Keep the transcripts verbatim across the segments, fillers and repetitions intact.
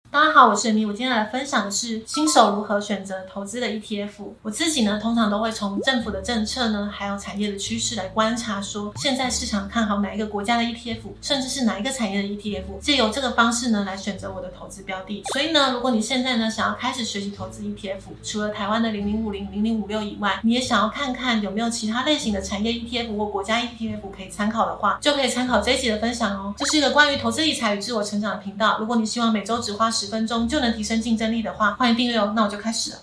大家好，我是米，我今天来分享的是新手如何选择投资的 E T F。我自己呢，通常都会从政府的政策呢，还有产业的趋势来观察，说现在市场看好哪一个国家的 E T F， 甚至是哪一个产业的 E T F， 借由这个方式呢来选择我的投资标的。所以呢，如果你现在呢想要开始学习投资 E T F， 除了台湾的零零五零、零零五六以外，你也想要看看有没有其他类型的产业 E T F 或国家 E T F 可以参考的话，就可以参考这一集的分享哦。这是一个关于投资理财与自我成长的频道。如果你希望每周只花十分钟就能提升竞争力的话，欢迎订阅哦。那我就开始了。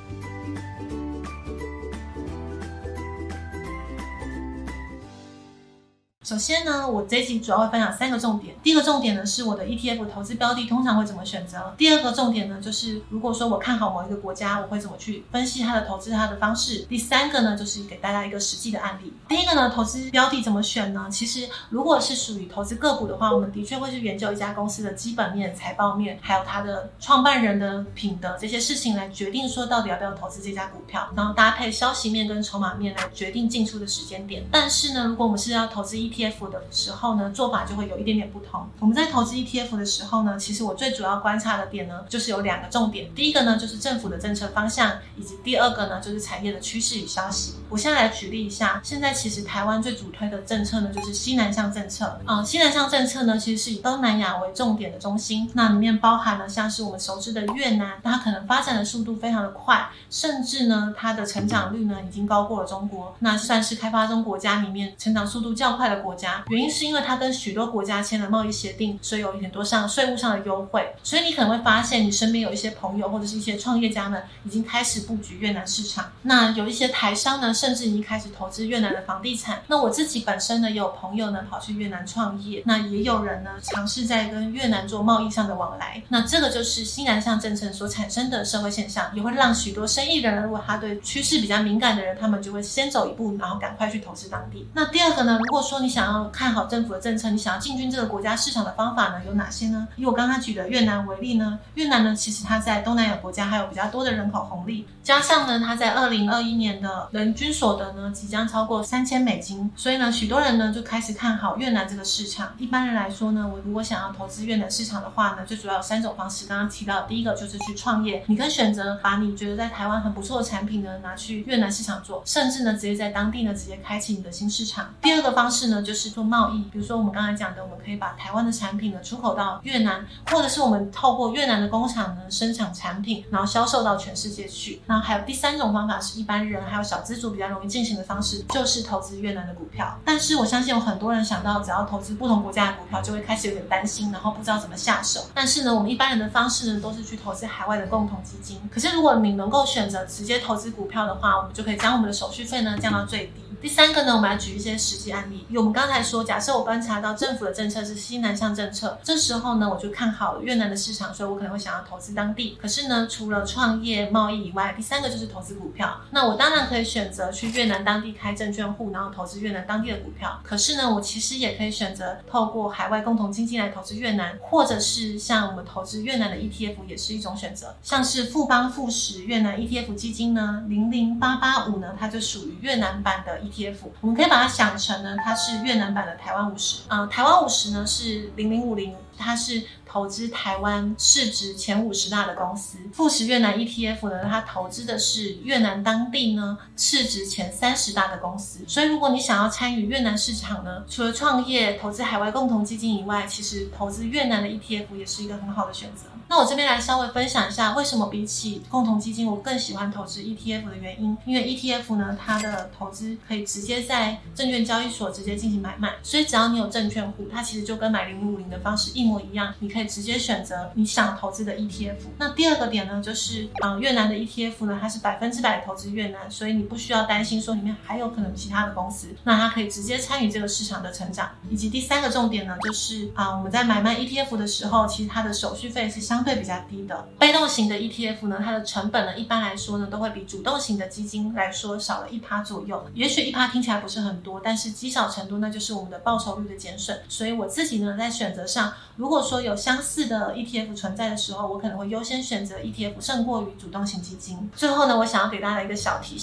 首先呢，我这一集主要会分享三个重点。第一个重点呢，是我的 E T F 投资标的通常会怎么选择。第二个重点呢，就是如果说我看好某一个国家，我会怎么去分析它的投资它的方式。第三个呢，就是给大家一个实际的案例。第一个呢，投资标的怎么选呢？其实如果是属于投资个股的话，我们的确会去研究一家公司的基本面、财报面，还有它的创办人的品德这些事情来决定说到底要不要投资这家股票，然后搭配消息面跟筹码面来决定进出的时间点。但是呢，如果我们是要投资 E T F 的时候呢，做法就会有一点点不同。我们在投资 E T F 的时候呢，其实我最主要观察的点呢，就是有两个重点。第一个呢，就是政府的政策方向，以及第二个呢，就是产业的趋势与消息。我现在来举例一下，现在其实台湾最主推的政策呢，就是西南向政策。嗯，西南向政策呢，其实是以东南亚为重点的中心，那里面包含了像是我们熟知的越南，它可能发展的速度非常的快，甚至呢，它的成长率呢，已经高过了中国，那算是开发中国家里面成长速度较快的国家。原因是因为它跟许多国家签了贸易协定，所以有很多上税务上的优惠，所以你可能会发现你身边有一些朋友或者是一些创业家们已经开始布局越南市场。那有一些台商呢，甚至已经开始投资越南的房地产。那我自己本身呢，也有朋友呢跑去越南创业，那也有人呢尝试在跟越南做贸易上的往来。那这个就是西南向政策所产生的社会现象，也会让许多生意人，如果他对趋势比较敏感的人，他们就会先走一步，然后赶快去投资当地。那第二个呢，如果说你想要看好政府的政策，你想要进军这个国家市场的方法呢有哪些呢？以我刚刚举的越南为例呢，越南呢其实它在东南亚国家还有比较多的人口红利，加上呢它在二零二一年的人均所得呢即将超过三千美金，所以呢许多人呢就开始看好越南这个市场。一般人来说呢，我如果想要投资越南市场的话呢，最主要有三种方式。刚刚提到的第一个就是去创业，你可以选择把你觉得在台湾很不错的产品呢拿去越南市场做，甚至呢直接在当地呢直接开启你的新市场。第二个方式呢就是做贸易，比如说我们刚才讲的，我们可以把台湾的产品呢出口到越南，或者是我们透过越南的工厂呢生产产品，然后销售到全世界去。然后还有第三种方法是一般人还有小资族比较容易进行的方式，就是投资越南的股票。但是我相信有很多人想到只要投资不同国家的股票就会开始有点担心，然后不知道怎么下手。但是呢，我们一般人的方式呢都是去投资海外的共同基金。可是如果你能够选择直接投资股票的话，我们就可以将我们的手续费呢降到最低。第三个呢，我们来举一些实际案例。我们刚才说，假设我观察到政府的政策是西南向政策，这时候呢，我就看好了越南的市场，所以我可能会想要投资当地。可是呢，除了创业、贸易以外，第三个就是投资股票。那我当然可以选择去越南当地开证券户，然后投资越南当地的股票。可是呢，我其实也可以选择透过海外共同基金来投资越南，或者是像我们投资越南的 E T F 也是一种选择。像是富邦富时越南 E T F 基金呢，零零八八五呢，它就属于越南版的 E T F， 我们可以把它想成呢，它是越南版的台湾五十。呃，台湾五十呢是零零五零，它是投资台湾市值前五十大的公司。富时越南 E T F 呢，它投资的是越南当地呢市值前三十大的公司。所以如果你想要参与越南市场呢，除了创业、投资海外共同基金以外，其实投资越南的 E T F 也是一个很好的选择。那我这边来稍微分享一下，为什么比起共同基金我更喜欢投资 E T F 的原因。因为 E T F 呢，它的投资可以直接在证券交易所直接进行买卖，所以只要你有证券户，它其实就跟买零零五零的方式一模一样，你可以直接选择你想投资的 E T F。那第二个点呢，就是嗯，越南的 E T F 呢，它是百分之百投资越南，所以你不需要担心说里面还有可能其他的公司，那它可以直接参与这个市场的成长。以及第三个重点呢，就是啊、嗯，我们在买卖 E T F 的时候，其实它的手续费是相对比较低的。被动型的 E T F 呢，它的成本呢，一般来说呢，都会比主动型的基金来说少了一趴左右。也许一趴听起来不是很多，但是积少成多，那就是我们的报酬率的减损。所以我自己呢，在选择上，如果说有相似的 E T F 存在的时候，我可能会优先选择 E T F 胜过于主动型基金。最后呢，我想要给大家一个小提醒，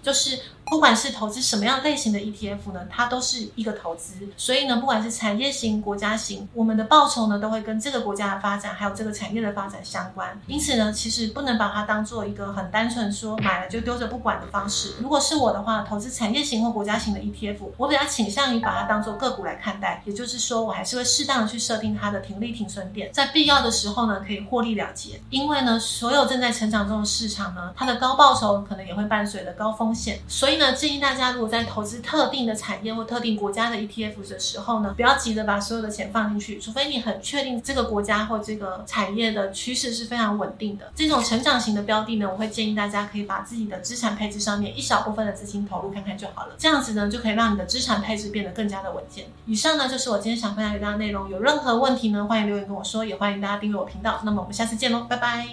就是不管是投资什么样类型的 E T F 呢，它都是一个投资，所以呢，不管是产业型、国家型，我们的报酬呢都会跟这个国家的发展还有这个产业的发展相关。因此呢，其实不能把它当做一个很单纯说买了就丢着不管的方式。如果是我的话，投资产业型或国家型的 E T F， 我比较倾向于把它当做个股来看待，也就是说，我还是会适当的去设定它的停利停损点，在必要的时候呢，可以获利了结。因为呢，所有正在成长中的市场呢，它的高报酬可能也会伴随着高风险，所以呢，建议大家如果在投资特定的产业或特定国家的 E T F 的时候呢，不要急着把所有的钱放进去，除非你很确定这个国家或这个产业的趋势是非常稳定的。这种成长型的标的呢，我会建议大家可以把自己的资产配置上面一小部分的资金投入看看就好了，这样子呢，就可以让你的资产配置变得更加的稳健。以上呢，就是我今天想分享给大家的内容，有任何问题呢，欢迎留言跟我说，也欢迎大家订阅我频道。那么我们下次见咯，拜拜。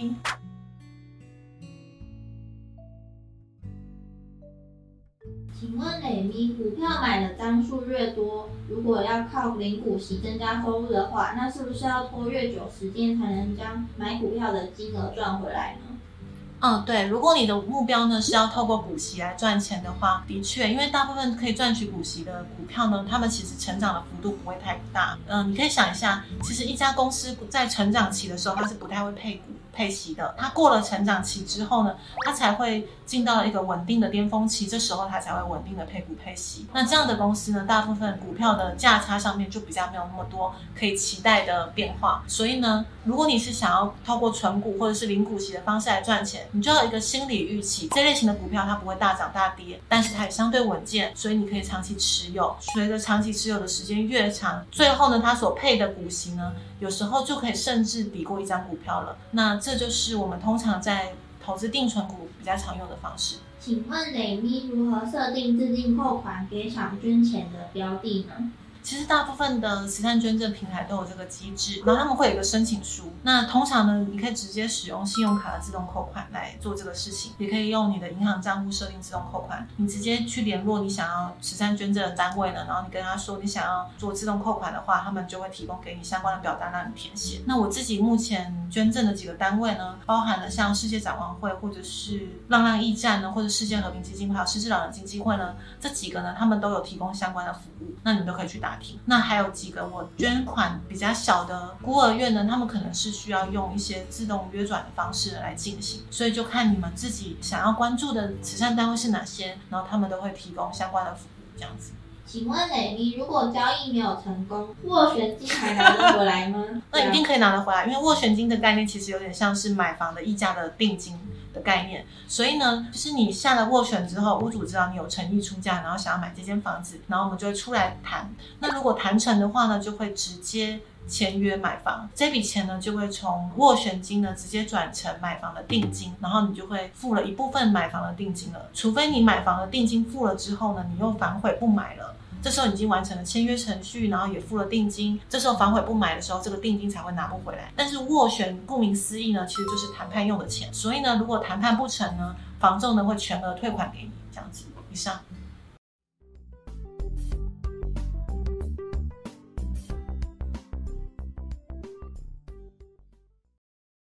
请问磊咪，股票买的张数越多，如果要靠零股息增加收入的话，那是不是要拖越久时间才能将买股票的金额赚回来呢？ 嗯，对，如果你的目标呢是要透过股息来赚钱的话，的确，因为大部分可以赚取股息的股票呢，它们其实成长的幅度不会太大。嗯，你可以想一下，其实一家公司在成长期的时候，它是不太会配股配息的，它过了成长期之后呢，它才会进到一个稳定的巅峰期，这时候它才会稳定的配股配息。那这样的公司呢，大部分股票的价差上面就比较没有那么多可以期待的变化。所以呢，如果你是想要透过存股或者是零股息的方式来赚钱，你就要有一个心理预期，这类型的股票它不会大涨大跌，但是它也相对稳健，所以你可以长期持有。随着长期持有的时间越长，最后呢，它所配的股息呢，有时候就可以甚至抵过一张股票了。那这就是我们通常在投资定存股比较常用的方式。 请问磊咪如何设定自定扣款给想捐钱的标的呢？ 其实大部分的慈善捐赠平台都有这个机制，然后他们会有一个申请书。那通常呢，你可以直接使用信用卡的自动扣款来做这个事情，也可以用你的银行账户设定自动扣款。你直接去联络你想要慈善捐赠的单位呢，然后你跟他说你想要做自动扣款的话，他们就会提供给你相关的表单让你填写。那我自己目前捐赠的几个单位呢，包含了像世界展望会或者是浪浪驿站呢，或者世界和平基金会还有失智老人基金会呢，这几个呢，他们都有提供相关的服务，那你们都可以去打听。那还有几个我捐款比较小的孤儿院呢，他们可能是需要用一些自动约转的方式来进行，所以就看你们自己想要关注的慈善单位是哪些，然后他们都会提供相关的服务，这样子。 请问磊咪，如果交易没有成功，斡旋金还拿得回来吗？ 那一定可以拿得回来，因为斡旋金的概念其实有点像是买房的溢价的定金的概念，所以呢，就是你下了斡旋之后，屋主知道你有诚意出价，然后想要买这间房子，然后我们就会出来谈。那如果谈成的话呢，就会直接签约买房，这笔钱呢就会从斡旋金呢直接转成买房的定金，然后你就会付了一部分买房的定金了。除非你买房的定金付了之后呢，你又反悔不买了。这时候已经完成了签约程序，然后也付了定金，这时候反悔不买的时候，这个定金才会拿不回来。但是斡旋顾名思义呢，其实就是谈判用的钱，所以呢，如果谈判不成呢，房仲呢会全额退款给你，这样子。以上。